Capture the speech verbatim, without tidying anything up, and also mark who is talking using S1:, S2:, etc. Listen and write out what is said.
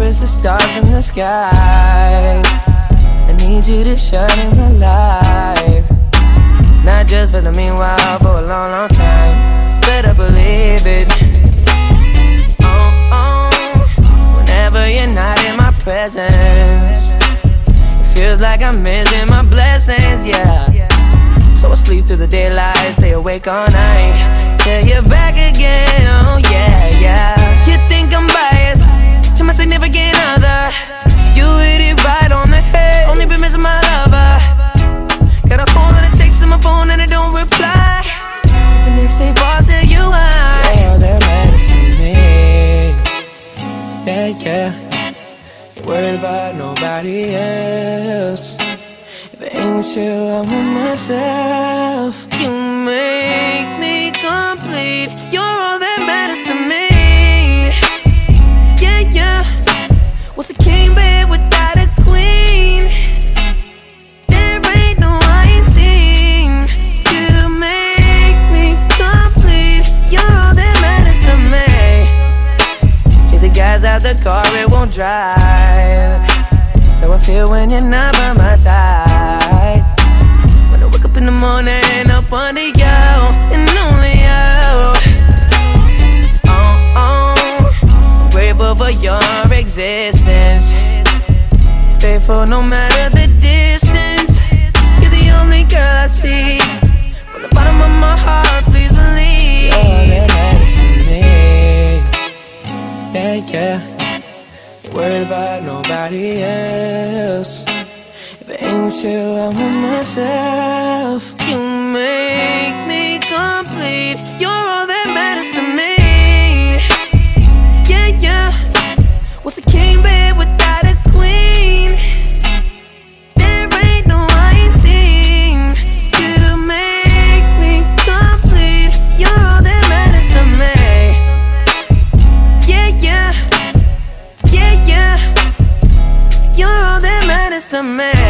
S1: as the stars in the sky. I need you to shine in my life, not just for the meanwhile, for a long, long time. Better believe it. Oh, oh. Whenever you're not in my presence, it feels like I'm missing my blessings, yeah. So I sleep through the daylight, stay awake all night, till you're back again, oh yeah, yeah. You think I'm biased to my significant other, you hit it right on the head. Only been missing my lover. Got a whole lot of texts on my phone and I don't reply. The next day bars tell you why. You're all that matters to me. Yeah, yeah. You're worried about nobody else. If it ain't with you, I'm with myself. You make me complete. You're all that matters to me. Yeah, yeah. What's a king bed without a queen? There ain't no iron team. You make me complete. You're all that matters to me. You're the guys out the car, it won't drive. So I feel when you're not by my side. When I wake up in the morning, up under you, and only you. Oh, oh. Grateful for your existence, faithful no matter the distance. You're the only girl I see. From the bottom of my heart, please believe. You're all that matters to me. Yeah, yeah. You're worried about nobody else. If it ain't with you, I'm with myself. You make me complete. You're all that matters to me. Yeah, yeah. What's a king bed without a queen? There ain't no iron team. You make me complete. You're all that matters to me. Yeah, yeah. Yeah, yeah. You're all that matters to me.